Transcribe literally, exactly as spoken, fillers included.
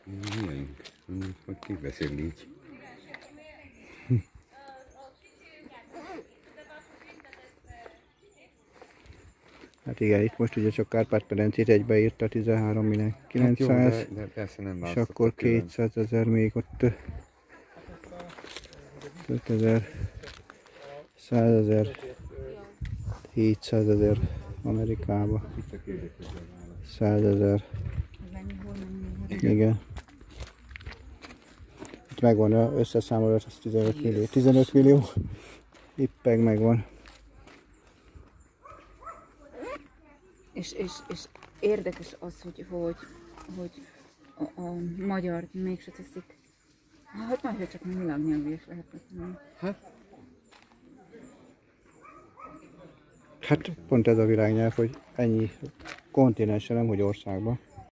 Milyen? Hogy ki beszél így? Hát igen, itt most ugye csak Kárpát-medencét egybeírta tizenhárom millió kilencszáz, Hát jó, de, de persze nem és akkor kétszázezer még ott ötezer, százezer, hétszázezer Amerikába, százezer, igen. Itt megvan, összeszámolás, az tizenöt millió, tizenöt millió, ippeg megvan. És, és, és érdekes az, hogy, hogy, hogy a, a magyar mégse teszik. Hát majd, hogy csak világnyelvű is lehetne tenni. Hát? Hát pont ez a világnyelv, hogy ennyi kontinensen, nem hogy országban.